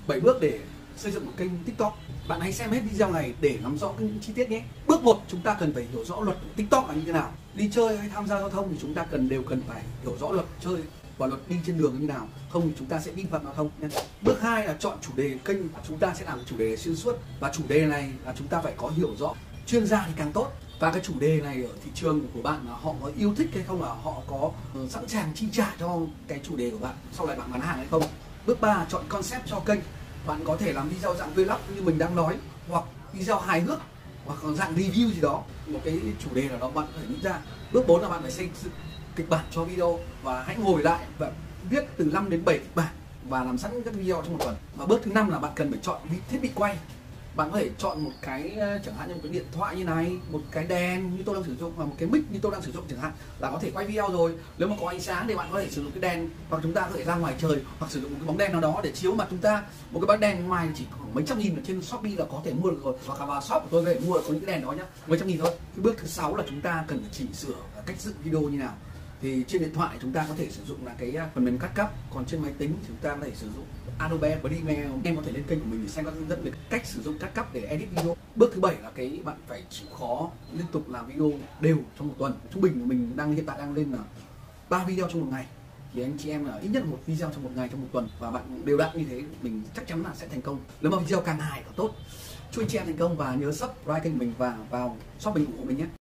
7 bước để xây dựng một kênh TikTok. Bạn hãy xem hết video này để nắm rõ những chi tiết nhé. Bước 1, chúng ta cần phải hiểu rõ luật TikTok là như thế nào. Đi chơi hay tham gia giao thông thì chúng ta đều cần phải hiểu rõ luật chơi và luật đi trên đường như nào, không thì chúng ta sẽ vi phạm giao thông nhé. Bước 2 là chọn chủ đề kênh, chúng ta sẽ làm chủ đề xuyên suốt và chủ đề này là chúng ta phải có hiểu rõ, chuyên gia thì càng tốt. Và cái chủ đề này ở thị trường của bạn là họ có yêu thích hay không, là họ có sẵn sàng chi trả cho cái chủ đề của bạn sau này bạn bán hàng hay không. Bước 3, chọn concept cho kênh. Bạn có thể làm video dạng vlog như mình đang nói, hoặc video hài hước, hoặc dạng review gì đó, một cái chủ đề nào đó bạn phải nghĩ ra. Bước 4 là bạn phải xây dựng kịch bản cho video và hãy ngồi lại và viết từ 5 đến 7 kịch bản và làm sẵn các video trong một tuần. Và bước thứ 5 là bạn cần phải chọn thiết bị quay. Bạn có thể chọn một cái chẳng hạn như một cái điện thoại như này, một cái đèn như tôi đang sử dụng và một cái mic như tôi đang sử dụng chẳng hạn là có thể quay video rồi. Nếu mà có ánh sáng thì bạn có thể sử dụng cái đèn, hoặc chúng ta có thể ra ngoài trời hoặc sử dụng một cái bóng đèn nào đó để chiếu mặt chúng ta. Một cái bóng đèn ngoài chỉ khoảng mấy trăm nghìn ở trên Shopee là có thể mua được rồi, hoặc là vào shop của tôi về mua được có những cái đèn đó nhá, mấy trăm nghìn thôi. Cái bước thứ 6 là chúng ta cần phải chỉnh sửa cách dựng video như nào. Thì trên điện thoại chúng ta có thể sử dụng là cái phần mềm cắt cắp, còn trên máy tính chúng ta có thể sử dụng Adobe Premiere. Em có thể lên kênh của mình để xem các hướng dẫn về cách sử dụng cắt cắp để edit video. Bước thứ 7 là cái bạn phải chịu khó liên tục làm video đều trong một tuần. Trung bình của mình hiện tại đang lên là 3 video trong một ngày. Thì anh chị em là ít nhất một video trong một ngày trong một tuần, và bạn đều đặn như thế mình chắc chắn là sẽ thành công. Nếu mà video càng hài càng tốt. Chúc anh chị em thành công và nhớ subscribe kênh mình và vào shop bình của mình nhé.